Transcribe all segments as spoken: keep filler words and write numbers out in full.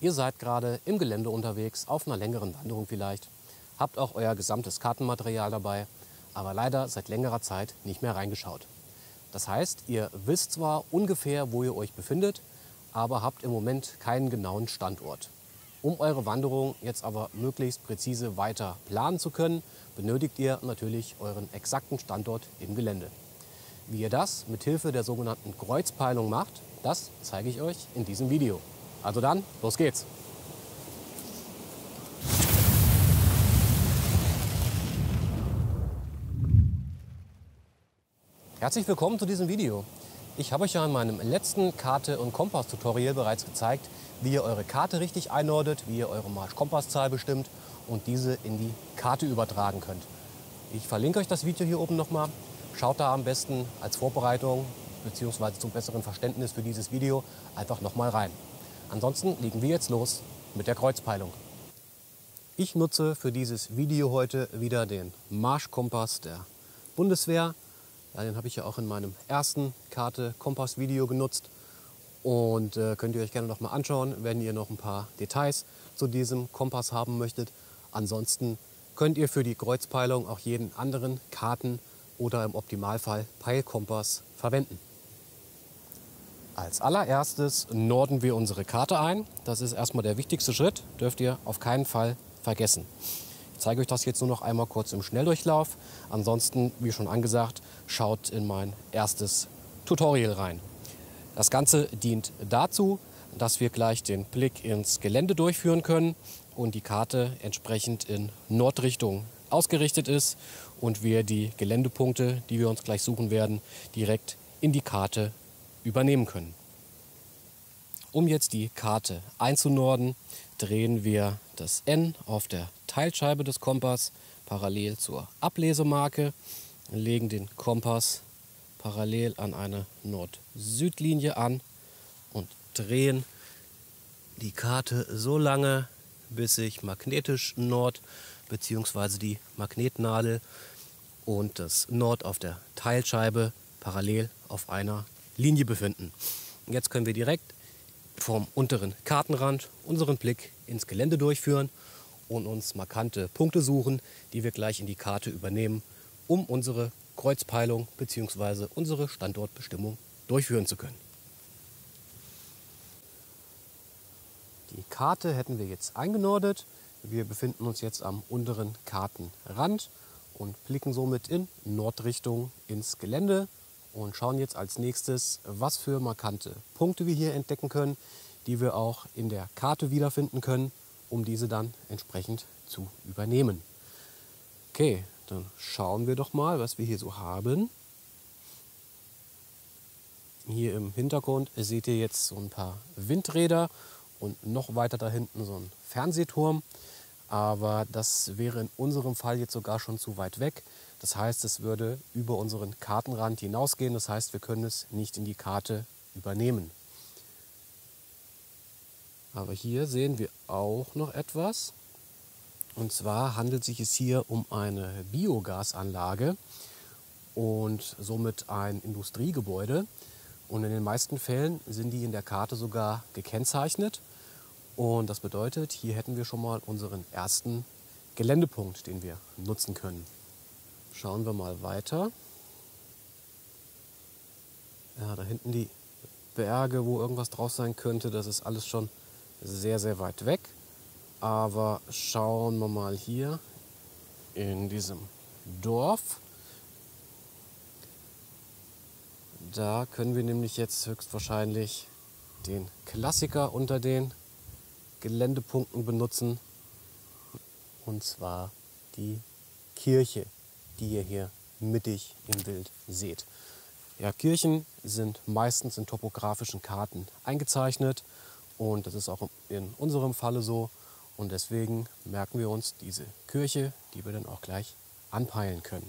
Ihr seid gerade im Gelände unterwegs, auf einer längeren Wanderung vielleicht, habt auch euer gesamtes Kartenmaterial dabei, aber leider seit längerer Zeit nicht mehr reingeschaut. Das heißt, ihr wisst zwar ungefähr, wo ihr euch befindet, aber habt im Moment keinen genauen Standort. Um eure Wanderung jetzt aber möglichst präzise weiter planen zu können, benötigt ihr natürlich euren exakten Standort im Gelände. Wie ihr das mit Hilfe der sogenannten Kreuzpeilung macht, das zeige ich euch in diesem Video. Also dann, los geht's! Herzlich willkommen zu diesem Video. Ich habe euch ja in meinem letzten Karte- und Kompass-Tutorial bereits gezeigt, wie ihr eure Karte richtig einordnet, wie ihr eure Marsch-Kompass-Zahl bestimmt und diese in die Karte übertragen könnt. Ich verlinke euch das Video hier oben nochmal. Schaut da am besten als Vorbereitung bzw. zum besseren Verständnis für dieses Video einfach nochmal rein. Ansonsten legen wir jetzt los mit der Kreuzpeilung. Ich nutze für dieses Video heute wieder den Marsch-Kompass der Bundeswehr. Ja, den habe ich ja auch in meinem ersten Karte-Kompass-Video genutzt. Und äh, könnt ihr euch gerne noch mal anschauen, wenn ihr noch ein paar Details zu diesem Kompass haben möchtet. Ansonsten könnt ihr für die Kreuzpeilung auch jeden anderen Karten- oder im Optimalfall Peilkompass verwenden. Als allererstes norden wir unsere Karte ein. Das ist erstmal der wichtigste Schritt, dürft ihr auf keinen Fall vergessen. Ich zeige euch das jetzt nur noch einmal kurz im Schnelldurchlauf. Ansonsten, wie schon angesagt, schaut in mein erstes Tutorial rein. Das Ganze dient dazu, dass wir gleich den Blick ins Gelände durchführen können und die Karte entsprechend in Nordrichtung ausgerichtet ist und wir die Geländepunkte, die wir uns gleich suchen werden, direkt in die Karte übernehmen können. Um jetzt die Karte einzunorden, drehen wir das N auf der Teilscheibe des Kompass parallel zur Ablesemarke, legen den Kompass parallel an eine Nord-Süd-Linie an und drehen die Karte so lange, bis sich magnetisch Nord bzw. die Magnetnadel und das Nord auf der Teilscheibe parallel auf einer Linie befinden. Jetzt können wir direkt vom unteren Kartenrand unseren Blick ins Gelände durchführen und uns markante Punkte suchen, die wir gleich in die Karte übernehmen, um unsere Kreuzpeilung bzw. unsere Standortbestimmung durchführen zu können. Die Karte hätten wir jetzt eingenordet. Wir befinden uns jetzt am unteren Kartenrand und blicken somit in Nordrichtung ins Gelände und schauen jetzt als nächstes, was für markante Punkte wir hier entdecken können, die wir auch in der Karte wiederfinden können, um diese dann entsprechend zu übernehmen. Okay, dann schauen wir doch mal, was wir hier so haben. Hier im Hintergrund seht ihr jetzt so ein paar Windräder und noch weiter da hinten so ein Fernsehturm. Aber das wäre in unserem Fall jetzt sogar schon zu weit weg. Das heißt, es würde über unseren Kartenrand hinausgehen. Das heißt, wir können es nicht in die Karte übernehmen. Aber hier sehen wir auch noch etwas. Und zwar handelt sich es hier um eine Biogasanlage und somit ein Industriegebäude. Und in den meisten Fällen sind die in der Karte sogar gekennzeichnet. Und das bedeutet, hier hätten wir schon mal unseren ersten Geländepunkt, den wir nutzen können. Schauen wir mal weiter. Ja, da hinten die Berge, wo irgendwas drauf sein könnte, das ist alles schon sehr, sehr weit weg. Aber schauen wir mal hier in diesem Dorf. Da können wir nämlich jetzt höchstwahrscheinlich den Klassiker unter den Geländepunkten benutzen. Und zwar die Kirche, die ihr hier mittig im Bild seht. Ja, Kirchen sind meistens in topografischen Karten eingezeichnet und das ist auch in unserem Falle so. Und deswegen merken wir uns diese Kirche, die wir dann auch gleich anpeilen können.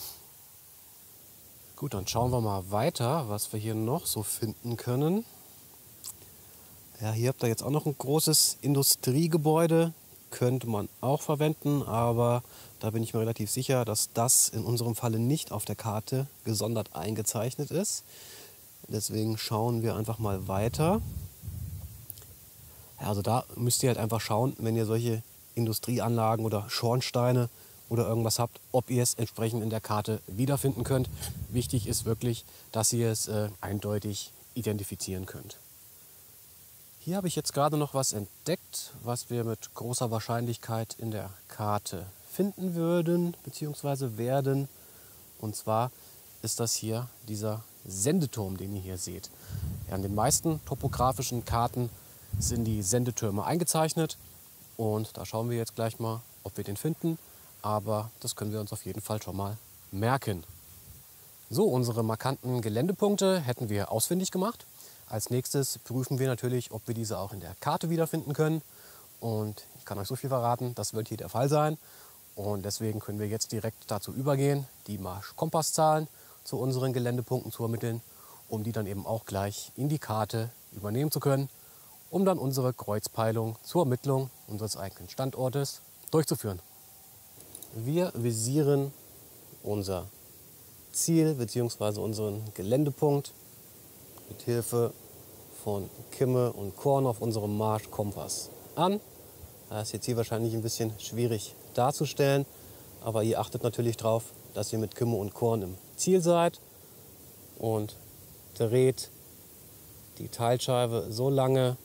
Gut, dann schauen wir mal weiter, was wir hier noch so finden können. Ja, hier habt ihr jetzt auch noch ein großes Industriegebäude. Könnte man auch verwenden, aber da bin ich mir relativ sicher, dass das in unserem Falle nicht auf der Karte gesondert eingezeichnet ist. Deswegen schauen wir einfach mal weiter. Ja, also da müsst ihr halt einfach schauen, wenn ihr solche Industrieanlagen oder Schornsteine oder irgendwas habt, ob ihr es entsprechend in der Karte wiederfinden könnt. Wichtig ist wirklich, dass ihr es äh, eindeutig identifizieren könnt. Hier habe ich jetzt gerade noch was entdeckt, was wir mit großer Wahrscheinlichkeit in der Karte finden würden bzw. werden. Und zwar ist das hier dieser Sendeturm, den ihr hier seht. Ja, in den meisten topografischen Karten sind die Sendetürme eingezeichnet. Und da schauen wir jetzt gleich mal, ob wir den finden. Aber das können wir uns auf jeden Fall schon mal merken. So, unsere markanten Geländepunkte hätten wir ausfindig gemacht. Als nächstes prüfen wir natürlich, ob wir diese auch in der Karte wiederfinden können. Und ich kann euch so viel verraten, das wird hier der Fall sein. Und deswegen können wir jetzt direkt dazu übergehen, die Marsch-Kompass-Zahlen zu unseren Geländepunkten zu ermitteln, um die dann eben auch gleich in die Karte übernehmen zu können, um dann unsere Kreuzpeilung zur Ermittlung unseres eigenen Standortes durchzuführen. Wir visieren unser Ziel bzw. unseren Geländepunkt mit Hilfe von Kimme und Korn auf unserem Marsch-Kompass an. Das ist jetzt hier wahrscheinlich ein bisschen schwierig darzustellen, aber ihr achtet natürlich darauf, dass ihr mit Kimme und Korn im Ziel seid und dreht die Teilscheibe so lange,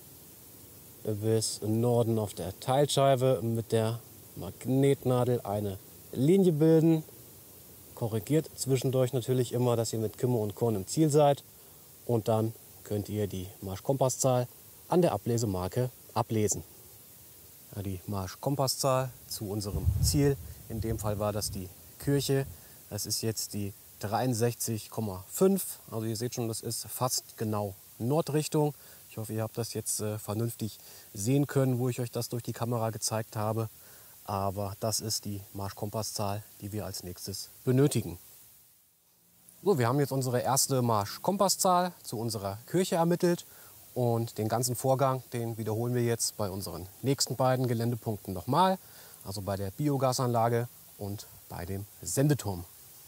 bis im Norden auf der Teilscheibe mit der Magnetnadel eine Linie bilden. Korrigiert zwischendurch natürlich immer, dass ihr mit Kimme und Korn im Ziel seid. Und dann könnt ihr die Marsch-Kompass-Zahl an der Ablesemarke ablesen. Ja, die Marsch-Kompass-Zahl zu unserem Ziel, in dem Fall war das die Kirche. Das ist jetzt die dreiundsechzig Komma fünf. Also ihr seht schon, das ist fast genau Nordrichtung. Ich hoffe, ihr habt das jetzt äh, vernünftig sehen können, wo ich euch das durch die Kamera gezeigt habe. Aber das ist die Marsch-Kompass-Zahl, die wir als nächstes benötigen. So, wir haben jetzt unsere erste Marsch-Kompass-Zahl zu unserer Kirche ermittelt. Und den ganzen Vorgang, den wiederholen wir jetzt bei unseren nächsten beiden Geländepunkten nochmal. Also bei der Biogasanlage und bei dem Sendeturm.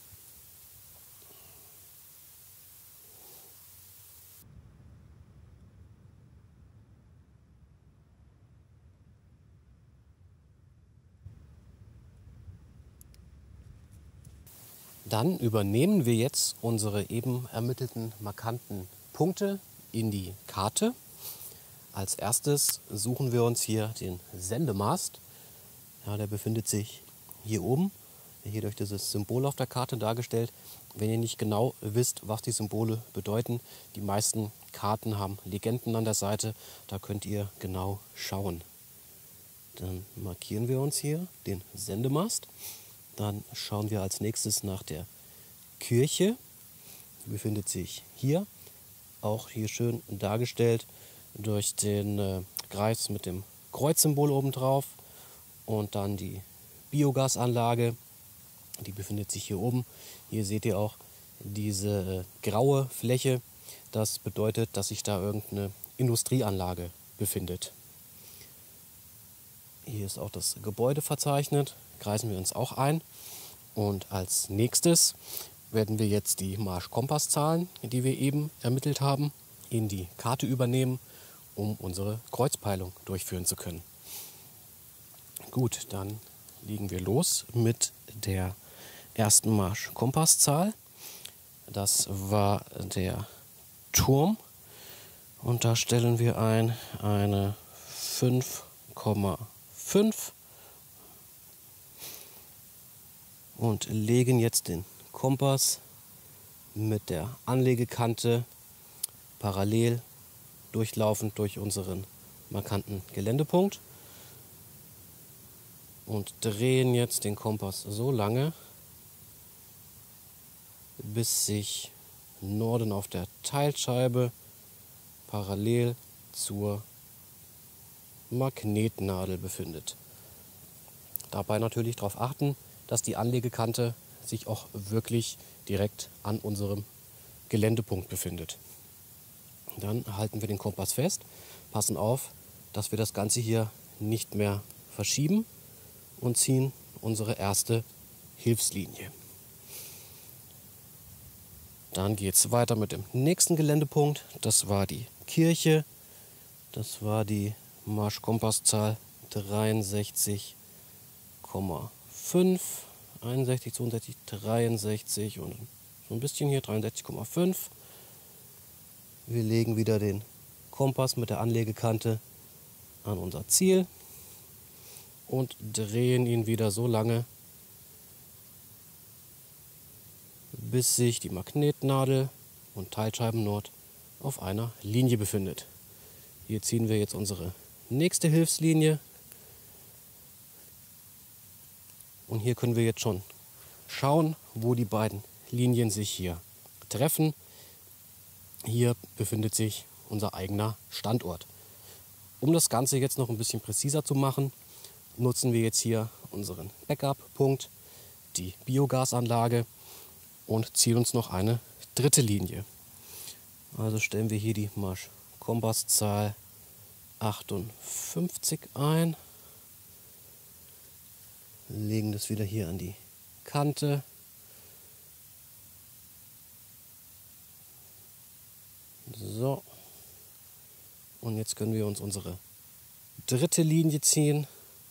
Dann übernehmen wir jetzt unsere eben ermittelten markanten Punkte in die Karte. Als erstes suchen wir uns hier den Sendemast. Ja, der befindet sich hier oben, hier durch dieses Symbol auf der Karte dargestellt. Wenn ihr nicht genau wisst, was die Symbole bedeuten, die meisten Karten haben Legenden an der Seite, da könnt ihr genau schauen. Dann markieren wir uns hier den Sendemast. Dann schauen wir als nächstes nach der Kirche. Die befindet sich hier, auch hier schön dargestellt durch den äh, Kreis mit dem Kreuzsymbol oben drauf. Und dann die Biogasanlage, die befindet sich hier oben. Hier seht ihr auch diese äh, graue Fläche. Das bedeutet, dass sich da irgendeine Industrieanlage befindet. Hier ist auch das Gebäude verzeichnet. Kreisen wir uns auch ein. Und als nächstes werden wir jetzt die Marsch-Kompass-Zahlen, die wir eben ermittelt haben, in die Karte übernehmen, um unsere Kreuzpeilung durchführen zu können. Gut, dann legen wir los mit der ersten Marsch-Kompass-Zahl. Das war der Turm. Und da stellen wir ein eine fünf Komma fünf. Und legen jetzt den Kompass mit der Anlegekante parallel durchlaufend durch unseren markanten Geländepunkt und drehen jetzt den Kompass so lange, bis sich Norden auf der Teilscheibe parallel zur Magnetnadel befindet. Dabei natürlich darauf achten, dass die Anlegekante sich auch wirklich direkt an unserem Geländepunkt befindet. Dann halten wir den Kompass fest, passen auf, dass wir das Ganze hier nicht mehr verschieben und ziehen unsere erste Hilfslinie. Dann geht es weiter mit dem nächsten Geländepunkt. Das war die Kirche. Das war die Marschkompasszahl dreiundsechzig Komma fünf, einundsechzig, zweiundsechzig, dreiundsechzig und so ein bisschen hier dreiundsechzig Komma fünf. Wir legen wieder den Kompass mit der Anlegekante an unser Ziel und drehen ihn wieder so lange, bis sich die Magnetnadel und Teilscheibennord auf einer Linie befindet. Hier ziehen wir jetzt unsere nächste Hilfslinie und hier können wir jetzt schon schauen, wo die beiden Linien sich hier treffen. Hier befindet sich unser eigener Standort. Um das Ganze jetzt noch ein bisschen präziser zu machen, nutzen wir jetzt hier unseren Backup-Punkt, die Biogasanlage, und ziehen uns noch eine dritte Linie. Also stellen wir hier die Marschkompasszahl achtundfünfzig ein, legen das wieder hier an die Kante. So. Und jetzt können wir uns unsere dritte Linie ziehen.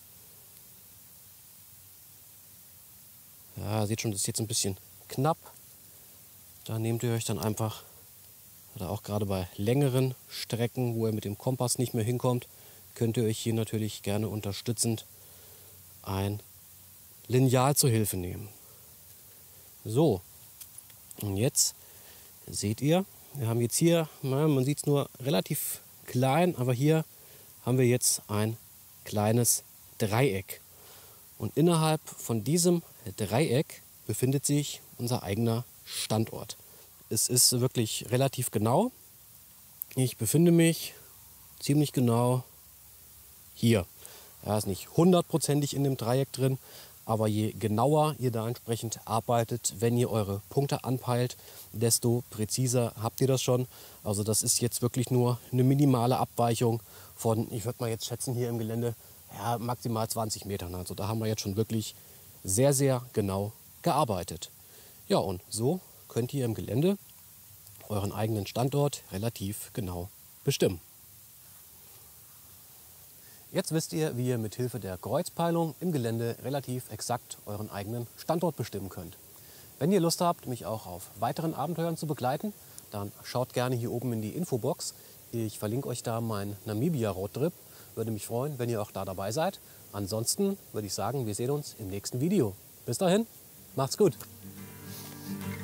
Ja, seht schon, das ist jetzt ein bisschen knapp. Da nehmt ihr euch dann einfach, oder auch gerade bei längeren Strecken, wo ihr mit dem Kompass nicht mehr hinkommt, könnt ihr euch hier natürlich gerne unterstützend ein Lineal zur Hilfe nehmen. So, und jetzt seht ihr, wir haben jetzt hier, na, man sieht es nur relativ klein, aber hier haben wir jetzt ein kleines Dreieck. Und innerhalb von diesem Dreieck befindet sich unser eigener Standort. Es ist wirklich relativ genau. Ich befinde mich ziemlich genau hier. Er ist nicht hundertprozentig in dem Dreieck drin, aber je genauer ihr da entsprechend arbeitet, wenn ihr eure Punkte anpeilt, desto präziser habt ihr das schon. Also das ist jetzt wirklich nur eine minimale Abweichung von, ich würde mal jetzt schätzen, hier im Gelände, ja, maximal zwanzig Metern. Also da haben wir jetzt schon wirklich sehr, sehr genau gearbeitet. Ja, und so könnt ihr im Gelände euren eigenen Standort relativ genau bestimmen. Jetzt wisst ihr, wie ihr mit Hilfe der Kreuzpeilung im Gelände relativ exakt euren eigenen Standort bestimmen könnt. Wenn ihr Lust habt, mich auch auf weiteren Abenteuern zu begleiten, dann schaut gerne hier oben in die Infobox. Ich verlinke euch da meinen Namibia-Roadtrip. Würde mich freuen, wenn ihr auch da dabei seid. Ansonsten würde ich sagen, wir sehen uns im nächsten Video. Bis dahin, macht's gut!